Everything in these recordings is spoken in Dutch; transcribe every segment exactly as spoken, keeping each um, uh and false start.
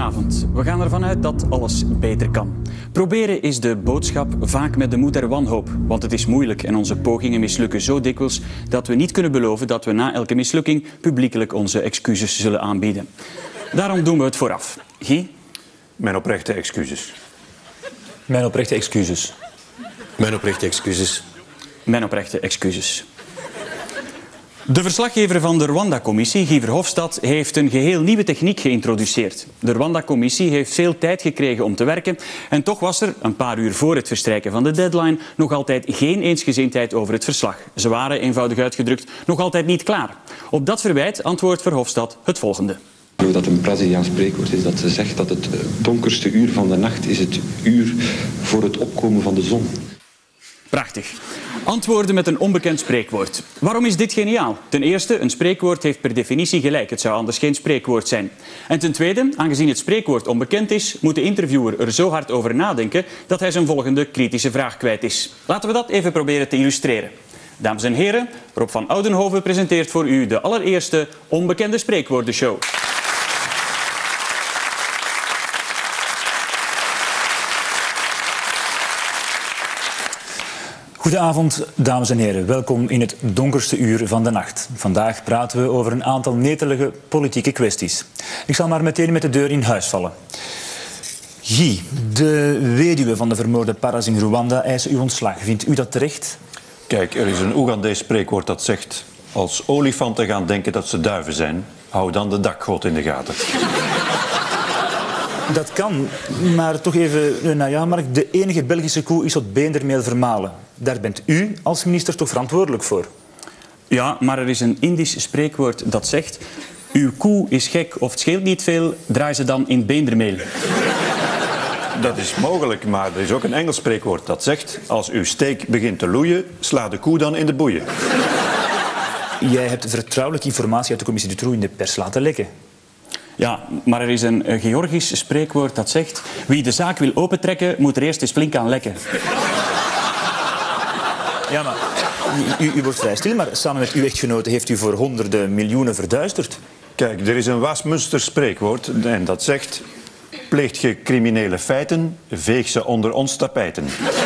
Goedenavond. We gaan ervan uit dat alles beter kan. Proberen is de boodschap, vaak met de moed der wanhoop. Want het is moeilijk en onze pogingen mislukken zo dikwijls dat we niet kunnen beloven dat we na elke mislukking publiekelijk onze excuses zullen aanbieden. Daarom doen we het vooraf. Guy? Mijn oprechte excuses. Mijn oprechte excuses. Mijn oprechte excuses. Mijn oprechte excuses. De verslaggever van de Rwanda-commissie, Guy Verhofstadt, heeft een geheel nieuwe techniek geïntroduceerd. De Rwanda-commissie heeft veel tijd gekregen om te werken en toch was er, een paar uur voor het verstrijken van de deadline, nog altijd geen eensgezindheid over het verslag. Ze waren, eenvoudig uitgedrukt, nog altijd niet klaar. Op dat verwijt antwoordt Verhofstadt het volgende. Dat een Braziliaans spreekwoord is dat ze zegt dat het donkerste uur van de nacht is het uur voor het opkomen van de zon. Prachtig. Antwoorden met een onbekend spreekwoord. Waarom is dit geniaal? Ten eerste, een spreekwoord heeft per definitie gelijk. Het zou anders geen spreekwoord zijn. En ten tweede, aangezien het spreekwoord onbekend is, moet de interviewer er zo hard over nadenken dat hij zijn volgende kritische vraag kwijt is. Laten we dat even proberen te illustreren. Dames en heren, Rob van Oudenhoven presenteert voor u de allereerste onbekende spreekwoordenshow. Goedenavond, dames en heren. Welkom in het donkerste uur van de nacht. Vandaag praten we over een aantal netelige politieke kwesties. Ik zal maar meteen met de deur in huis vallen. Guy, de weduwe van de vermoorde Paras in Rwanda eisen uw ontslag. Vindt u dat terecht? Kijk, er is een Oegandees spreekwoord dat zegt: als olifanten gaan denken dat ze duiven zijn, hou dan de dakgoot in de gaten. Dat kan, maar toch even, nou ja, Mark, de enige Belgische koe is tot beendermeel vermalen. Daar bent u als minister toch verantwoordelijk voor? Ja, maar er is een Indisch spreekwoord dat zegt: uw koe is gek of het scheelt niet veel, draai ze dan in beendermeel. Dat is mogelijk, maar er is ook een Engels spreekwoord dat zegt: als uw steek begint te loeien, sla de koe dan in de boeien. Jij hebt vertrouwelijke informatie uit de commissie Dutroux in de pers laten lekken. Ja, maar er is een Georgisch spreekwoord dat zegt: wie de zaak wil opentrekken, moet er eerst eens flink aan lekken. Ja, maar u, u wordt vrij stil, maar samen met uw echtgenote heeft u voor honderden miljoenen verduisterd. Kijk, er is een Westminster spreekwoord en dat zegt: pleegt je criminele feiten, veeg ze onder ons tapijten.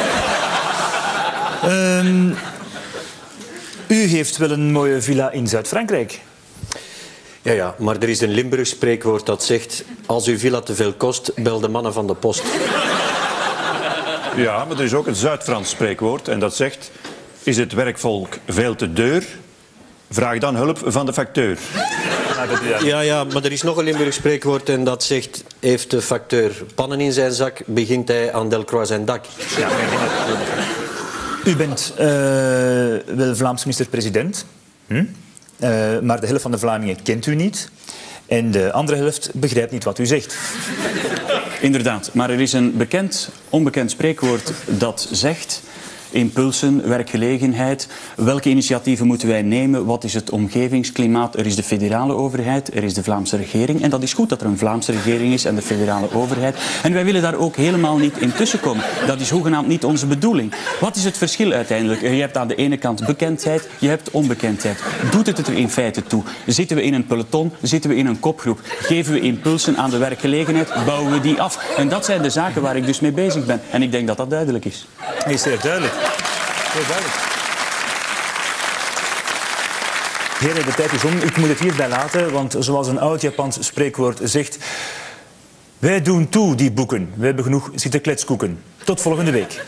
Um, u heeft wel een mooie villa in Zuid-Frankrijk. Ja, ja, maar er is een Limburgs spreekwoord dat zegt: als uw villa te veel kost, bel de mannen van de post. Ja, maar er is ook een Zuid-Frans spreekwoord en dat zegt: is het werkvolk veel te deur? Vraag dan hulp van de facteur. Ja, ja, maar er is nog een Limburgs spreekwoord en dat zegt: heeft de facteur pannen in zijn zak, begint hij aan Delcroix zijn dak. Ja, u bent uh, wel Vlaams minister-president, hm? uh, maar de helft van de Vlamingen kent u niet. En de andere helft begrijpt niet wat u zegt. Inderdaad, maar er is een bekend, onbekend spreekwoord dat zegt: impulsen, werkgelegenheid, welke initiatieven moeten wij nemen, wat is het omgevingsklimaat? Er is de federale overheid, er is de Vlaamse regering en dat is goed dat er een Vlaamse regering is en de federale overheid. En wij willen daar ook helemaal niet in tussenkomen. Dat is hoegenaamd niet onze bedoeling. Wat is het verschil uiteindelijk? Je hebt aan de ene kant bekendheid, je hebt onbekendheid. Doet het er in feite toe? Zitten we in een peloton, zitten we in een kopgroep? Geven we impulsen aan de werkgelegenheid, bouwen we die af? En dat zijn de zaken waar ik dus mee bezig ben. En ik denk dat dat duidelijk is. Dat is zeer duidelijk. Heel duidelijk. Heren, de tijd is om. Ik moet het hierbij laten, want zoals een oud Japans spreekwoord zegt: wij doen toe die boeken. We hebben genoeg zitten kletskoeken. Tot volgende week.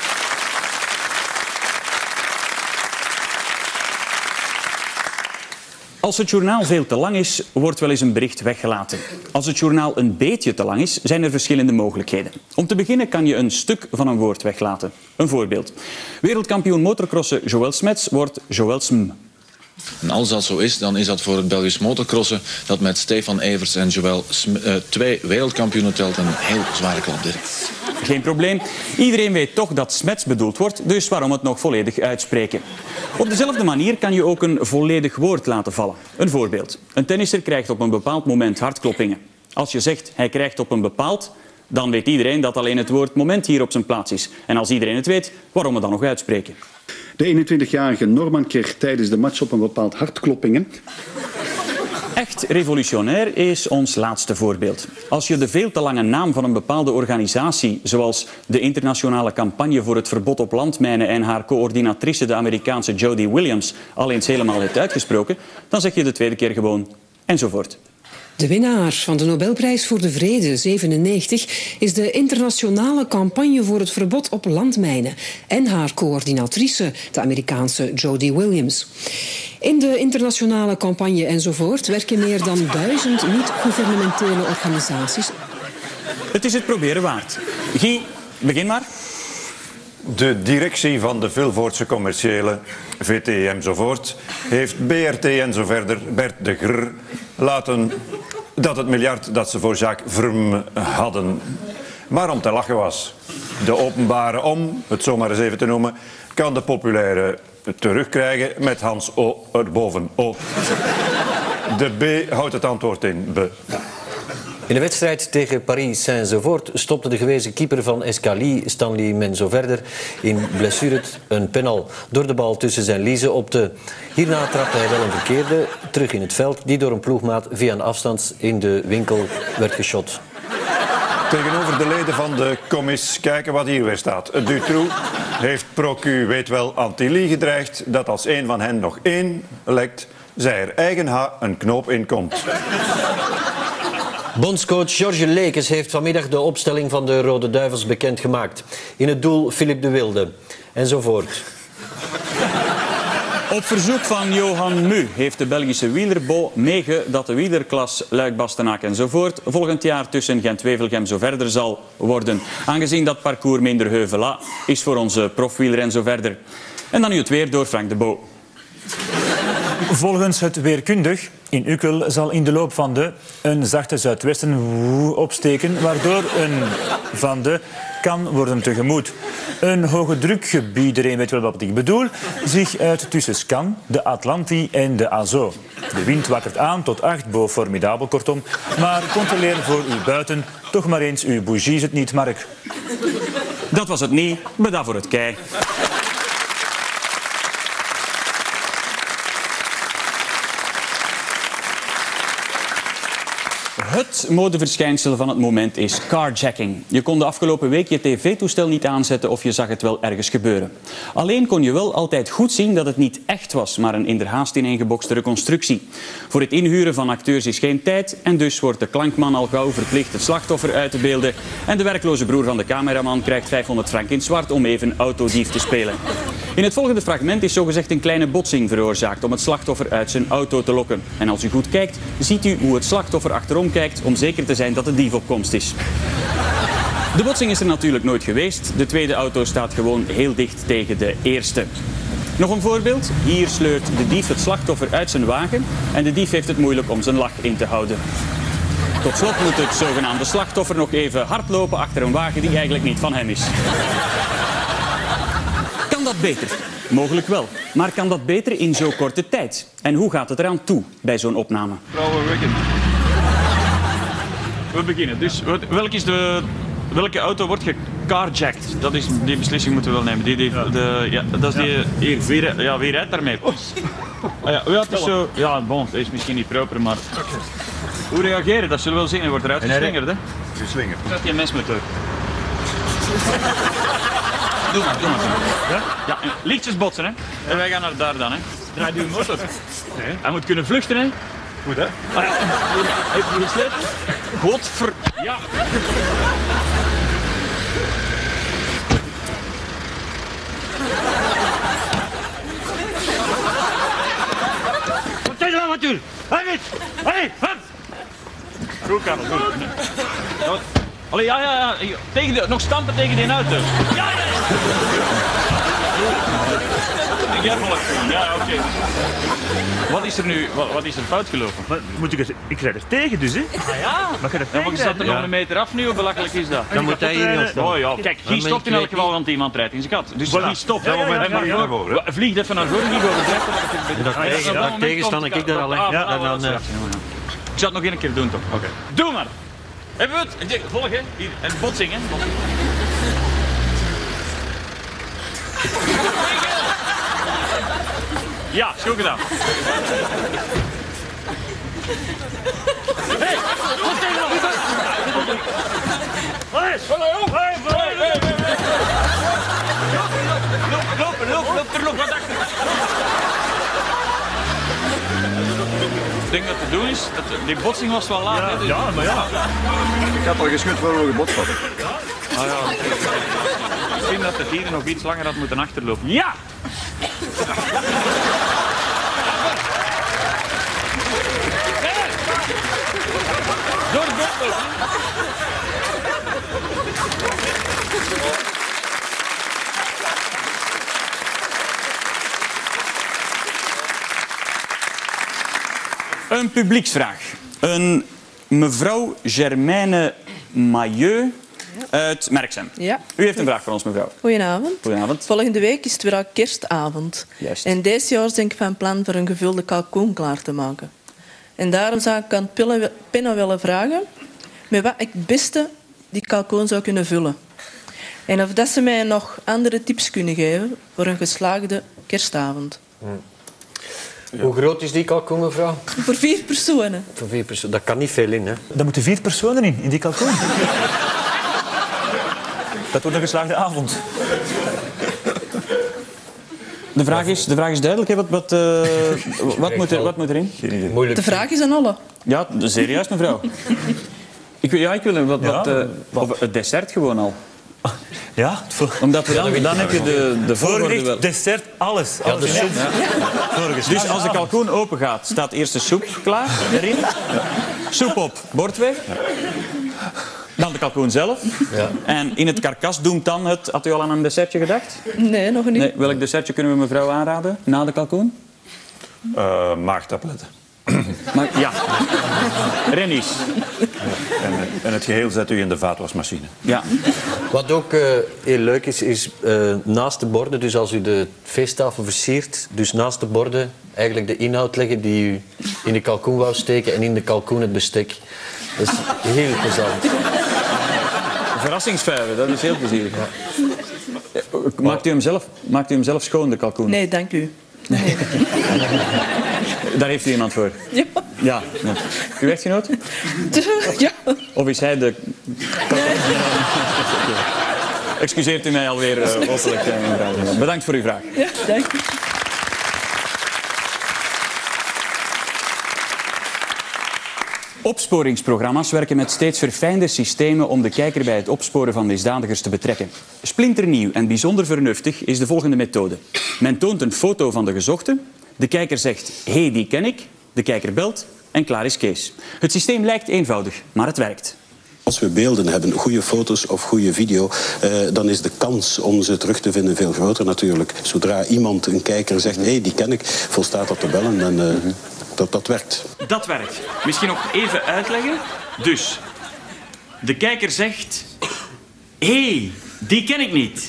Als het journaal veel te lang is, wordt wel eens een bericht weggelaten. Als het journaal een beetje te lang is, zijn er verschillende mogelijkheden. Om te beginnen kan je een stuk van een woord weglaten. Een voorbeeld. Wereldkampioen motocrossen Joël Smets wordt Joël Sm. En als dat zo is, dan is dat voor het Belgisch motocrossen dat met Stefan Evers en Joël Sm uh, twee wereldkampioenen telt een heel zware klap direct. Geen probleem. Iedereen weet toch dat Smets bedoeld wordt, dus waarom het nog volledig uitspreken? Op dezelfde manier kan je ook een volledig woord laten vallen. Een voorbeeld. Een tennisser krijgt op een bepaald moment hartkloppingen. Als je zegt hij krijgt op een bepaald, dan weet iedereen dat alleen het woord moment hier op zijn plaats is. En als iedereen het weet, waarom het dan nog uitspreken? De eenentwintigjarige Norman kreeg tijdens de match op een bepaald hartkloppingen. Echt revolutionair is ons laatste voorbeeld. Als je de veel te lange naam van een bepaalde organisatie, zoals de Internationale Campagne voor het Verbod op Landmijnen en haar coördinatrice, de Amerikaanse Jody Williams, al eens helemaal hebt uitgesproken, dan zeg je de tweede keer gewoon enzovoort. De winnaar van de Nobelprijs voor de Vrede, zevenennegentig, is de Internationale Campagne voor het Verbod op Landmijnen en haar coördinatrice, de Amerikaanse Jody Williams. In de internationale campagne enzovoort werken meer dan duizend niet-gouvernementele organisaties. Het is het proberen waard. Guy, begin maar. De directie van de Vilvoordse commerciële, V T I enzovoort, heeft B R T en zo verder, Bert de Grr, laten dat het miljard dat ze voor Jacques Vrm hadden, maar om te lachen was. De openbare om, het zomaar eens even te noemen, kan de populaire terugkrijgen met Hans O erboven O. De B houdt het antwoord in B. In de wedstrijd tegen Paris Saint-Germain stopte de gewezen keeper van Escali, Stanley Menzo-Verder, in blessuret een penal door de bal tussen zijn liezen op te. Hierna trapte hij wel een verkeerde terug in het veld, die door een ploegmaat via een afstand in de winkel werd geschot. Tegenover de leden van de commis kijken wat hier weer staat. Dutroux heeft procu weet wel Antilly gedreigd dat als een van hen nog één lekt, zij er eigen ha een knoop in komt. Bondscoach Georges Lekes heeft vanmiddag de opstelling van de Rode Duivels bekendgemaakt. In het doel Philippe de Wilde. Enzovoort. Op verzoek van Johan Mu heeft de Belgische wielerbo meege dat de wielerklas Luik, Bastenaak enzovoort volgend jaar tussen Gent-Wevelgem zo verder zal worden. Aangezien dat parcours minder heuvela is voor onze profwieler en zo verder. En dan nu het weer door Frank de Bo. Volgens het weerkundig in Ukkel zal in de loop van de een zachte zuidwesten opsteken, waardoor een van de kan worden tegemoet. Een hoge drukgebied, iedereen weet wel wat ik bedoel, zich uit tussen Scan, de Atlantie en de Azo. De wind wakkert aan tot acht, boven formidabel kortom, maar controleer voor u buiten toch maar eens uw bougies het niet, Mark. Dat was het niet, bedankt voor het kei. Het modeverschijnsel van het moment is carjacking. Je kon de afgelopen week je tv-toestel niet aanzetten of je zag het wel ergens gebeuren. Alleen kon je wel altijd goed zien dat het niet echt was, maar een inderhaast ineengebokste reconstructie. Voor het inhuren van acteurs is geen tijd en dus wordt de klankman al gauw verplicht het slachtoffer uit te beelden en de werkloze broer van de cameraman krijgt vijfhonderd frank in zwart om even autodief te spelen. In het volgende fragment is zogezegd een kleine botsing veroorzaakt om het slachtoffer uit zijn auto te lokken. En als u goed kijkt, ziet u hoe het slachtoffer achterom kijkt om zeker te zijn dat de dief op komst is. De botsing is er natuurlijk nooit geweest. De tweede auto staat gewoon heel dicht tegen de eerste. Nog een voorbeeld. Hier sleurt de dief het slachtoffer uit zijn wagen en de dief heeft het moeilijk om zijn lach in te houden. Tot slot moet het zogenaamde slachtoffer nog even hardlopen achter een wagen die eigenlijk niet van hem is. Kan dat beter? Mogelijk wel. Maar kan dat beter in zo'n korte tijd? En hoe gaat het eraan toe bij zo'n opname? Vrouwen wekken. We beginnen. Dus welke, is de, welke auto wordt gecarjacked? Dat is, die beslissing moeten we wel nemen. Die, die, de, ja, dat is die, hier, wie, ja, wie rijdt daarmee? Ah, ja, ja, het is zo, ja, bon, dat is misschien niet proper, maar... Hoe reageren? Dat zullen we wel zien. Hij wordt eruit geslingerd, hè? Geslingerd. Zet die mens met terug. Doe maar, doe maar. Ja? Ja, lichtjes botsen, hè. En wij gaan naar daar dan, hè. Draai uw motor. Nee. Hij moet kunnen vluchten, hè. Goed, hè? Ah, ja. Heeft u gesleept? Godver... Ja. Wat is er nou, Matuur? Hé, wit! Hé, hup! Goed, Karel, goed. Ja. Allee, ja, ja, ja. Tegen de, nog stampen tegen die auto. Ja, ja, ja. Ja, ja, oké. Okay. Wat is er nu, wat, wat is er fout gelopen? Maar, moet ik, er, ik rijd er tegen dus, hè? Ah ja? Maar je er ja, maar je staat er nog een meter af nu, hoe belachelijk is dat? Dan moet hij hier staan. Oh ja, kijk, Guy stopt in elk geval, want iemand rijdt in zijn kat. Dus Guy stopt. Ja, ja, ja, ja, ja, ja. Vlieg even naar voren, Guy overdrijft. Daar tegen sta ik daar alleen. Ja, dan, dan, ik zal het nog één keer doen, toch? Oké. Okay. Doe maar! Hebben we het? Volg, hè? Hier, en botsing, hè? Botsing. Ja, is goed gedaan. Loop, loop, loop, loop, er loop wat achter. Ik denk dat te doen is, dat, die botsing was wel laat. Ja, hè, dus... ja, maar ja. Ik had al geschud voor we gebotst hadden. Ah, ja. Misschien dat de dieren nog iets langer had moeten achterlopen. Ja! Door de bocht. Een publieksvraag. Een mevrouw Germaine Mailleux uit Merksem. Ja. U heeft een vraag voor ons, mevrouw. Goedenavond. Goedenavond. Volgende week is het weer al kerstavond. Juist. En deze jaar ben ik van plan voor een gevulde kalkoen klaar te maken. En daarom zou ik aan het Penna willen vragen met wat ik het beste die kalkoen zou kunnen vullen. En of dat ze mij nog andere tips kunnen geven voor een geslaagde kerstavond. Hmm. Ja. Hoe groot is die kalkoen, mevrouw? Voor vier personen. Voor vier personen. Dat kan niet veel in, hè? Daar moeten vier personen in, in die kalkoen. Dat wordt een geslaagde avond. De vraag is, de vraag is duidelijk. Hè? Wat, wat, uh, wat, moet er, wat moet erin? De vraag is aan alle. Ja, serieus, mevrouw. Ik, ja, ik wil wat, Ja, wat, uh, wat het dessert gewoon al. Ja, omdat we dan, dan heb je de, de volgorde wel. Dessert, alles. alles de soep. Ja. Dus als de kalkoen open gaat, staat eerst de soep klaar erin. Soep op, bord weg. Dan de kalkoen zelf. Ja. En in het karkas doemt dan het... Had u al aan een dessertje gedacht? Nee, nog niet. Nee, welk dessertje kunnen we mevrouw aanraden na de kalkoen? Uh, maagtabletten. Maar, ja. Rennies. En, en het geheel zet u in de vaatwasmachine. Ja. Wat ook uh, heel leuk is, is uh, naast de borden, dus als u de feesttafel versiert, dus naast de borden eigenlijk de inhoud leggen die u in de kalkoen wou steken en in de kalkoen het bestek. Dat is heel plezant. Verrassingsvijven, dat is heel plezierig. Maakt u hem zelf, maakt u hem zelf schoon, de kalkoen? Nee, dank u. Nee. Daar heeft u iemand voor? Ja. Ja. ja. Uw echtgenoot? Ja. Of is hij de... Nee. Excuseert u mij alweer uh, openlijk, mevrouw. Bedankt voor uw vraag. Ja, dank u. Opsporingsprogramma's werken met steeds verfijnde systemen om de kijker bij het opsporen van misdadigers te betrekken. Splinternieuw en bijzonder vernuftig is de volgende methode. Men toont een foto van de gezochte, de kijker zegt, hé, hey, die ken ik, de kijker belt en klaar is Kees. Het systeem lijkt eenvoudig, maar het werkt. Als we beelden hebben, goede foto's of goede video, eh, dan is de kans om ze terug te vinden veel groter natuurlijk. Zodra iemand, een kijker, zegt, hé, hey, die ken ik, volstaat dat te bellen en uh, dat, dat werkt. Dat werkt. Misschien nog even uitleggen. Dus, de kijker zegt, hé, hey, die ken ik niet.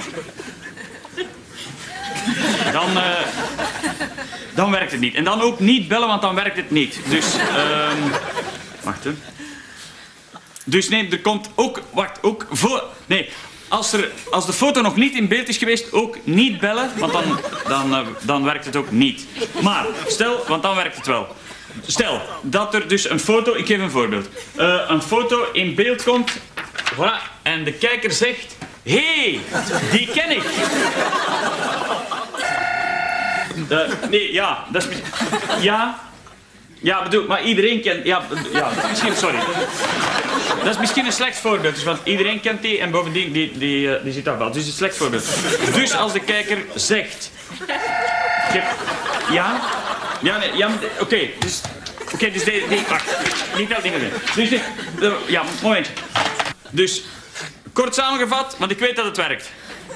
Dan, uh, dan werkt het niet. En dan ook niet bellen, want dan werkt het niet. Dus, um, wacht hè. Dus nee, er komt ook... Wacht, ook voor... Nee, als, er, als de foto nog niet in beeld is geweest, ook niet bellen, want dan, dan, uh, dan werkt het ook niet. Maar, stel, want dan werkt het wel. Stel, dat er dus een foto... Ik geef een voorbeeld. Uh, een foto in beeld komt, voilà, en de kijker zegt... Hé, hey, die ken ik. Uh, nee, ja, dat is... Ja... Ja, bedoel, maar iedereen kent... Ja, ja, misschien... Sorry. Dat is misschien een slecht voorbeeld, dus, want iedereen kent die en bovendien, die, die, die, die zit daar wel. Dus het is een slecht voorbeeld. Dus als de kijker zegt... Heb, ja? Ja, nee, ja, oké, okay, dus... Oké, okay, dus die... die wacht, niet dat ding erin. Dus dit... Uh, ja, moment. Dus, kort samengevat, want ik weet dat het werkt.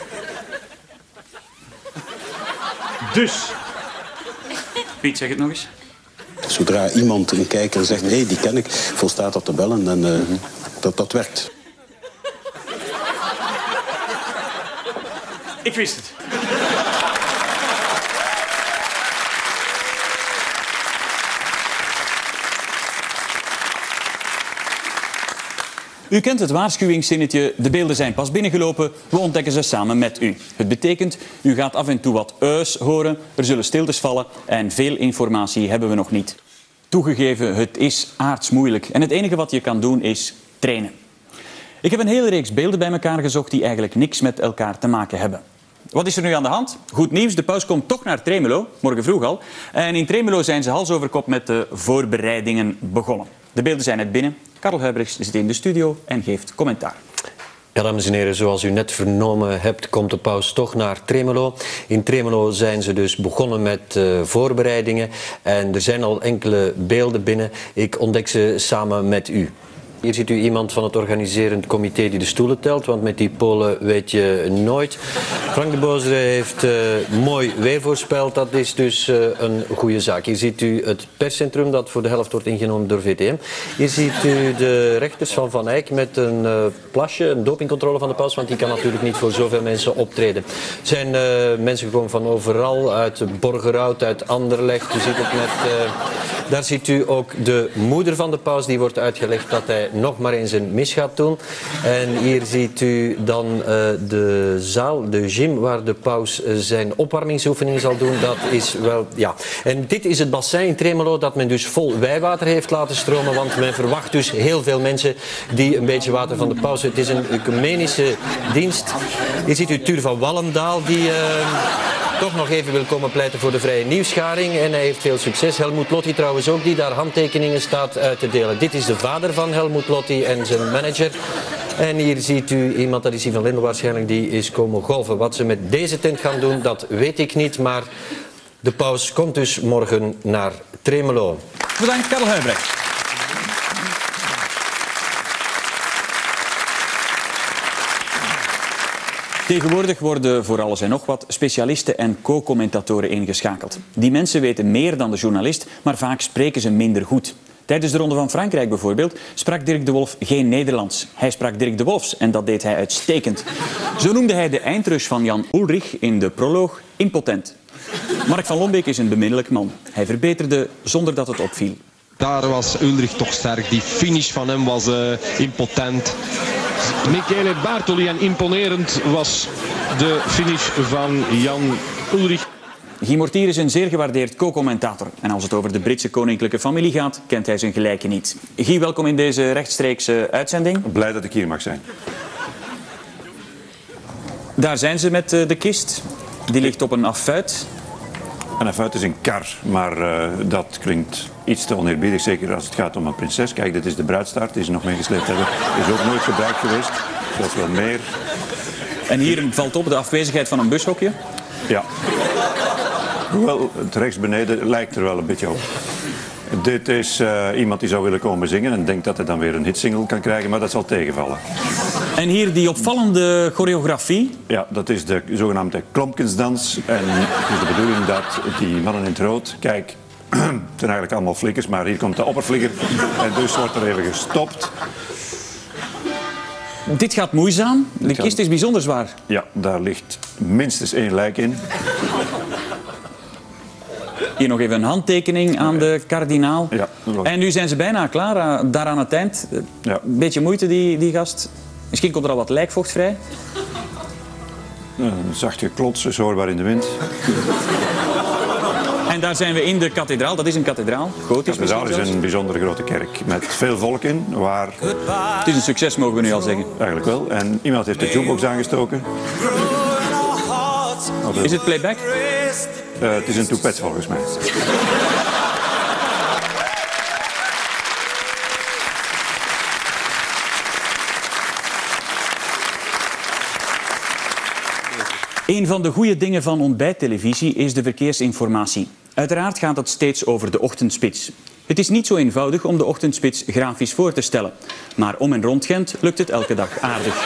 Dus... Piet, zeg het nog eens. Zodra iemand, een kijker, zegt, hé, hey, die ken ik, volstaat dat te bellen en uh, dat, dat werkt. Ik wist het. U kent het waarschuwingszinnetje, de beelden zijn pas binnengelopen, we ontdekken ze samen met u. Het betekent, u gaat af en toe wat eus horen, er zullen stiltes vallen en veel informatie hebben we nog niet. Toegegeven, het is aardsmoeilijk. En het enige wat je kan doen is trainen. Ik heb een hele reeks beelden bij elkaar gezocht die eigenlijk niks met elkaar te maken hebben. Wat is er nu aan de hand? Goed nieuws, de paus komt toch naar Tremelo, morgen vroeg al. En in Tremelo zijn ze hals over kop met de voorbereidingen begonnen. De beelden zijn net binnen. Karel Huybrechts zit in de studio en geeft commentaar. Ja, dames en heren, zoals u net vernomen hebt, komt de paus toch naar Tremelo. In Tremelo zijn ze dus begonnen met uh, voorbereidingen. En er zijn al enkele beelden binnen. Ik ontdek ze samen met u. Hier ziet u iemand van het organiserend comité die de stoelen telt, want met die Polen weet je nooit. Frank de Bozere heeft uh, mooi weer voorspeld, dat is dus uh, een goede zaak. Hier ziet u het perscentrum dat voor de helft wordt ingenomen door V T M. Hier ziet u de rechters van Van Eyck met een uh, plasje, een dopingcontrole van de paus, want die kan natuurlijk niet voor zoveel mensen optreden. Er zijn uh, mensen gekomen van overal, uit Borgerhout, uit Anderlecht. U ziet het net, uh, daar ziet u ook de moeder van de paus, die wordt uitgelegd dat hij nog maar eens een mis gaat doen. En hier ziet u dan uh, de zaal, de gym, waar de paus uh, zijn opwarmingsoefeningen zal doen. Dat is wel, ja. En dit is het bassin in Tremelo dat men dus vol wijwater heeft laten stromen, want men verwacht dus heel veel mensen die een beetje water van de paus. Het is een ecumenische dienst. Hier ziet u Tuur van Wallendaal, die Uh, toch nog even wil komen pleiten voor de vrije nieuwsgaring. En hij heeft veel succes. Helmut Lotti trouwens ook, die daar handtekeningen staat uit te delen. Dit is de vader van Helmut Lotti en zijn manager. En hier ziet u iemand, dat is Ivan Lendl waarschijnlijk, die is komen golven. Wat ze met deze tent gaan doen, dat weet ik niet. Maar de paus komt dus morgen naar Tremelo. Bedankt, Karel Huybrechts. Tegenwoordig worden voor alles en nog wat specialisten en co-commentatoren ingeschakeld. Die mensen weten meer dan de journalist, maar vaak spreken ze minder goed. Tijdens de Ronde van Frankrijk bijvoorbeeld sprak Dirk de Wolf geen Nederlands. Hij sprak Dirk de Wolfs en dat deed hij uitstekend. Zo noemde hij de eindrush van Jan Ullrich in de proloog impotent. Mark van Lombeek is een beminnelijk man. Hij verbeterde zonder dat het opviel. Daar was Ullrich toch sterk. Die finish van hem was uh, impotent. Michele Bartoli, en imponerend was de finish van Jan Ullrich. Guy Mortier is een zeer gewaardeerd co-commentator. En als het over de Britse koninklijke familie gaat, kent hij zijn gelijke niet. Guy, welkom in deze rechtstreekse uitzending. Blij dat ik hier mag zijn. Daar zijn ze met de kist. Die ligt op een affuit. Een affuit is een kar, maar uh, dat klinkt iets te oneerbiedig, zeker als het gaat om een prinses. Kijk, dit is de bruidstaart die ze nog meegesleept hebben. Is ook nooit gebruikt geweest, zoals wel meer. En hier valt op de afwezigheid van een bushokje? Ja. Hoewel, het rechts beneden lijkt er wel een beetje op. Dit is uh, iemand die zou willen komen zingen en denkt dat hij dan weer een hitsingle kan krijgen, maar dat zal tegenvallen. En hier die opvallende choreografie? Ja, dat is de zogenaamde Klompkensdans. En het is de bedoeling dat die mannen in het rood, kijk, het zijn eigenlijk allemaal flikkers, maar hier komt de opperflikker en dus wordt er even gestopt. Dit gaat moeizaam. De kist is bijzonder zwaar. Ja, daar ligt minstens één lijk in. Hier nog even een handtekening aan de kardinaal. Ja, en nu zijn ze bijna klaar, daar aan het eind. Ja. Een beetje moeite, die, die gast. Misschien komt er al wat lijkvocht vrij. Een zacht geklots, is hoorbaar in de wind. En daar zijn we in de kathedraal. Dat is een kathedraal. Gotisch. De kathedraal is een bijzondere grote kerk met veel volk in. Waar... Het is een succes, mogen we nu al zeggen. Eigenlijk wel. En iemand heeft de jukebox aangestoken. Is het playback? Uh, het is een toepet volgens mij. Een van de goede dingen van ontbijttelevisie is de verkeersinformatie. Uiteraard gaat het steeds over de ochtendspits. Het is niet zo eenvoudig om de ochtendspits grafisch voor te stellen. Maar om en rond Gent lukt het elke dag aardig.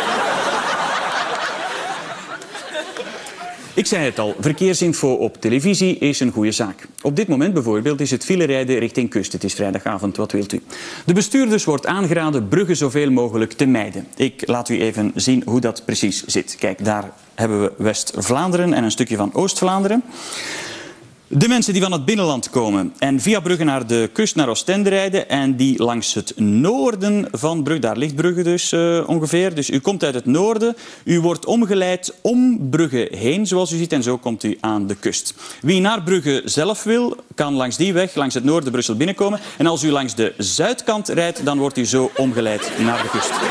Ik zei het al, verkeersinfo op televisie is een goede zaak. Op dit moment bijvoorbeeld is het filerijden richting kust. Het is vrijdagavond, wat wilt u? De bestuurders wordt aangeraden bruggen zoveel mogelijk te mijden. Ik laat u even zien hoe dat precies zit. Kijk, daar hebben we West-Vlaanderen en een stukje van Oost-Vlaanderen. De mensen die van het binnenland komen en via Brugge naar de kust naar Oostende rijden en die langs het noorden van Brugge, daar ligt Brugge dus uh, ongeveer, dus u komt uit het noorden, u wordt omgeleid om Brugge heen, zoals u ziet, en zo komt u aan de kust. Wie naar Brugge zelf wil, kan langs die weg, langs het noorden Brussel binnenkomen, en als u langs de zuidkant rijdt, dan wordt u zo omgeleid naar de kust.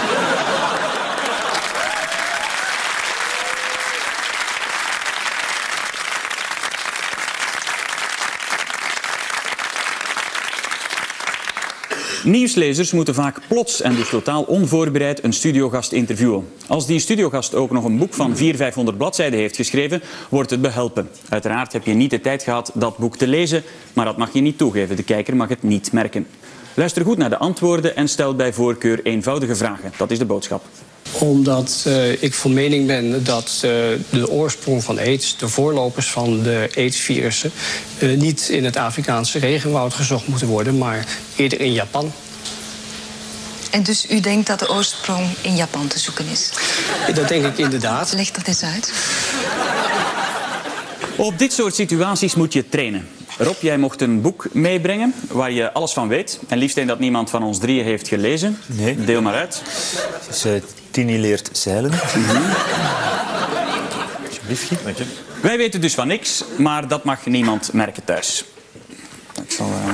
Nieuwslezers moeten vaak plots en dus totaal onvoorbereid een studiogast interviewen. Als die studiogast ook nog een boek van vierhonderd, vijfhonderd bladzijden heeft geschreven, wordt het behelpen. Uiteraard heb je niet de tijd gehad dat boek te lezen, maar dat mag je niet toegeven. De kijker mag het niet merken. Luister goed naar de antwoorden en stel bij voorkeur eenvoudige vragen. Dat is de boodschap. Omdat uh, ik van mening ben dat uh, de oorsprong van aids, de voorlopers van de aidsvirussen, uh, niet in het Afrikaanse regenwoud gezocht moeten worden, maar eerder in Japan. En dus u denkt dat de oorsprong in Japan te zoeken is? Dat denk ik inderdaad. Leg dat eens uit. Op dit soort situaties moet je trainen. Rob, jij mocht een boek meebrengen waar je alles van weet. En liefst een dat niemand van ons drieën heeft gelezen. Nee. Deel maar uit. Het is uh, Tini leert zeilen. Mm-hmm. Alsjeblieft. Dank je. Wij weten dus van niks, maar dat mag niemand merken thuis. Ik zal... Uh...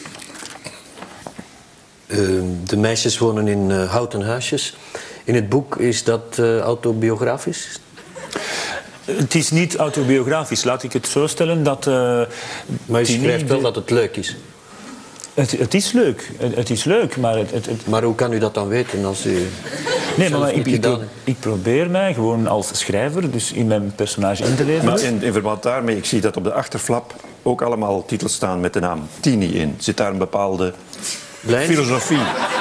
Uh, de meisjes wonen in uh, houten huisjes. In het boek is dat uh, autobiografisch? Het is niet autobiografisch, laat ik het zo stellen dat... Uh, maar je Tini schrijft wel de... dat het leuk is. Het, het is leuk, het, het is leuk, maar... Het, het, het... Maar hoe kan u dat dan weten als u... Nee, maar, maar ik, ik, pro ik probeer mij gewoon als schrijver, dus in mijn personage in te leven. Maar in, in verband daarmee, ik zie dat op de achterflap ook allemaal titels staan met de naam Tini in. Zit daar een bepaalde Blij? filosofie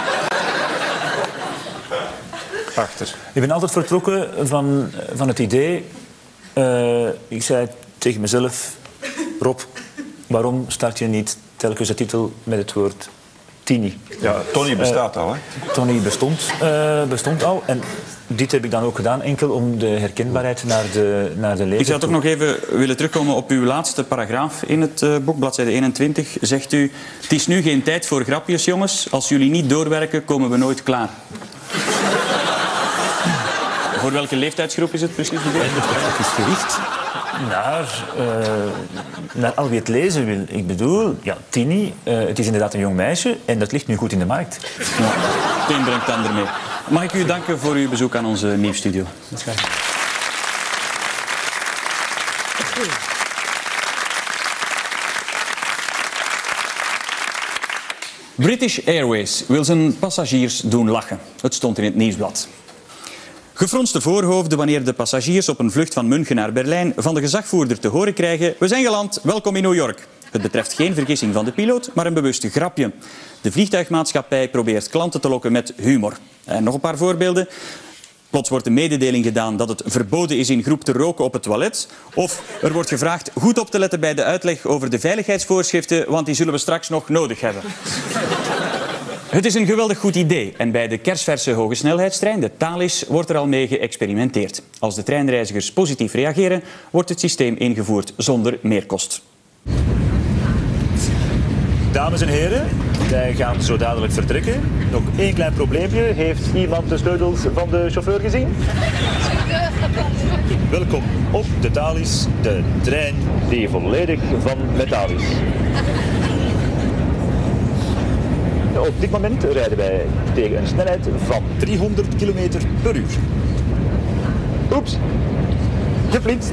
achter? Ik ben altijd vertrokken van, van het idee... Uh, ik zei tegen mezelf, Rob, waarom start je niet telkens de titel met het woord Tini? Ja, Tony bestaat uh, al, hè? Tony bestond, uh, bestond al. En dit heb ik dan ook gedaan, enkel om de herkenbaarheid naar de, naar de lezer. Ik zou toch nog even willen terugkomen op uw laatste paragraaf in het uh, boek, bladzijde eenentwintig. Zegt u, het is nu geen tijd voor grapjes, jongens. Als jullie niet doorwerken, komen we nooit klaar. Voor welke leeftijdsgroep is het precies bedoeld? Het is gericht naar, uh, naar al wie het lezen wil. Ik bedoel, ja, Tini, uh, het is inderdaad een jong meisje en dat ligt nu goed in de markt. Ja, het een brengt het ander mee. Mag ik u danken voor uw bezoek aan onze nieuwsstudio? Dat is graag. British Airways wil zijn passagiers doen lachen. Het stond in het nieuwsblad. Gefronste voorhoofden wanneer de passagiers op een vlucht van München naar Berlijn van de gezagvoerder te horen krijgen: we zijn geland, welkom in New York. Het betreft geen vergissing van de piloot, maar een bewust grapje. De vliegtuigmaatschappij probeert klanten te lokken met humor. En nog een paar voorbeelden. Plots wordt de mededeling gedaan dat het verboden is in groep te roken op het toilet. Of er wordt gevraagd goed op te letten bij de uitleg over de veiligheidsvoorschriften, want die zullen we straks nog nodig hebben. Het is een geweldig goed idee en bij de kersverse hogesnelheidstrein, de Thalys, wordt er al mee geëxperimenteerd. Als de treinreizigers positief reageren, wordt het systeem ingevoerd zonder meerkost. Dames en heren, wij gaan zo dadelijk vertrekken. Nog één klein probleempje. Heeft iemand de sleutels van de chauffeur gezien? Welkom op de Thalys, de trein die volledig van metaal is. Op dit moment rijden wij tegen een snelheid van driehonderd kilometer per uur. Oeps, geflitst.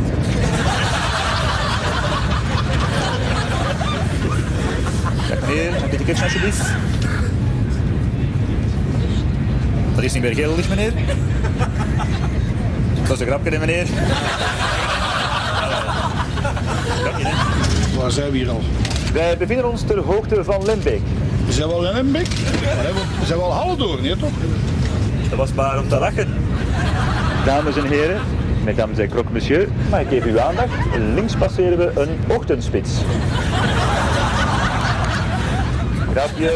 Dag meneer, een beetje ketchup alsjeblieft. Dat is niet meer geldig, meneer. Dat is een grapje, hè, meneer. Grapje, hè. Waar zijn we hier al? Wij bevinden ons ter hoogte van Lembeek. We zijn wel in Lembeek? We zijn wel hallen door, niet toch? Dat was maar om te lachen. Dames en heren, mesdames en croque monsieur, mag ik even uw aandacht? Links passeren we een ochtendspits. Grapje.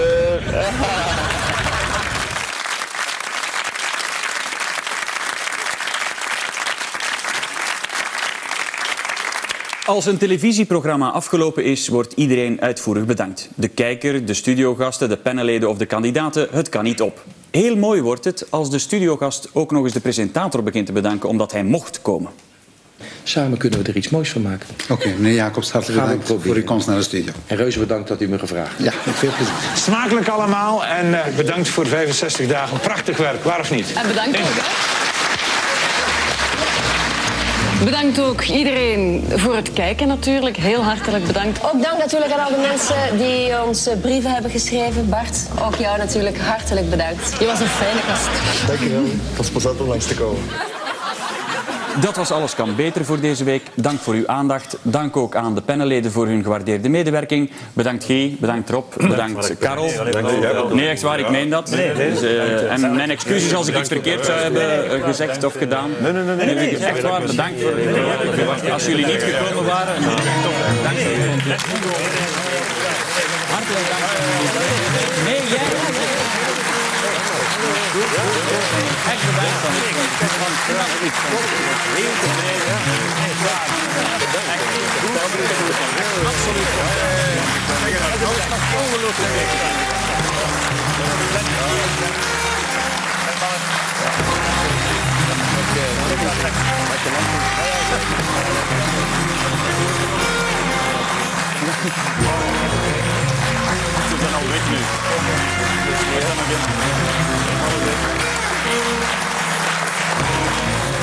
Als een televisieprogramma afgelopen is, wordt iedereen uitvoerig bedankt. De kijker, de studiogasten, de panelleden of de kandidaten, het kan niet op. Heel mooi wordt het als de studiogast ook nog eens de presentator begint te bedanken omdat hij mocht komen. Samen kunnen we er iets moois van maken. Oké, okay, meneer Jacobs, hartelijk bedankt voor uw komst naar de studio. En reuze bedankt dat u me gevraagd hebt. Ja, met veel plezier. Smakelijk allemaal en uh, bedankt voor vijfenzestig dagen. Prachtig werk, waar of niet? En bedankt ook, hè? Bedankt ook iedereen voor het kijken natuurlijk. Heel hartelijk bedankt. Ook dank natuurlijk aan al de mensen die ons brieven hebben geschreven. Bart, ook jou natuurlijk hartelijk bedankt. Je was een fijne gast. Dankjewel. Het was plezant om langs te komen. Dat was Alles kan beter voor deze week. Dank voor uw aandacht. Dank ook aan de panelleden voor hun gewaardeerde medewerking. Bedankt Guy, bedankt Rob, bedankt Karel. Nee, echt waar, ik meen dat. Dus, uh, en mijn excuses als ik iets verkeerd zou hebben uh, gezegd of gedaan. Nee, nee, nee. nee. Echt waar, bedankt. Als jullie niet gekomen waren, dan dank voor uw ontlet. Hartelijk dank. Nee, jij. Echt bedankt van ik heel tevreden. Echt waar. Absoluut. Alles mag ongelooflijk weg. Ze zijn al weg nu. We zijn nog in.